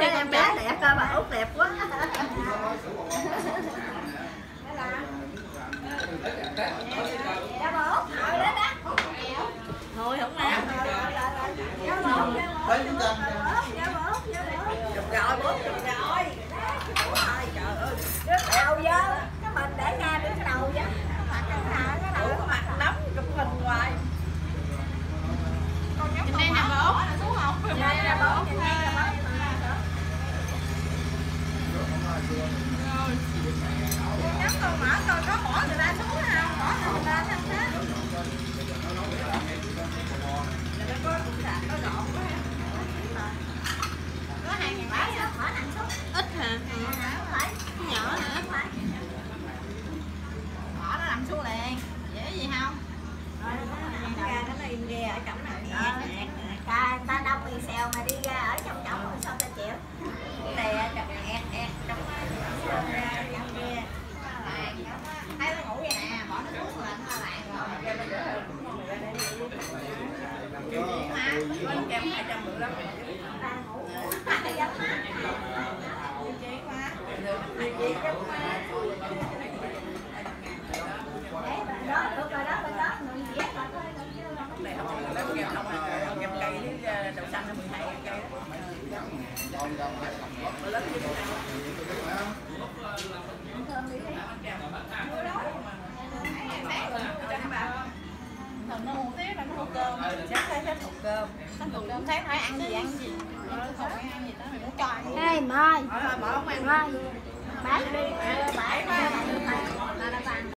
em bé đẹp coi bà Út đẹp quá. Ngồi không nè. Chụp rồi bố, chụp rồi. Trời ơi, cái đầu vô, cái mình để ra đến cái đầu vậy. Cái đầu có mặt nắm chụp hình hoài. Nhìn đây nè bố, xuống không? Nhìn đây nè bố, nhìn đây nè bố. Nhắm con mở coi có bỏ người ta xuống không? Bỏ người ta không đó. Có 2.000 bát á. Ít hả? Nhỏ hả? Bỏ nó nằm xuống liền. Dễ gì không? Nó im ghe ở trong này. Ta đông bị xèo mà đi ra ở trong rồi sao ta chịu? Đè chặt ẹt trong ra trong ghe. Thấy nó ngủ vậy nè, bỏ nó xuống là nó lại rồi. Bánh kem 215. Kem cây với đậu xanh nó 12 cây. Thường nó hủ tiết là nó hủ cơm. Chắc thấy thích hộp cơm. Nó hủ cơm thấy hỏi ăn gì ăn gì. Không ăn gì đó mình muốn cho ăn. Ê Mai. Mở không ăn. Mai. Bán đi. Bãi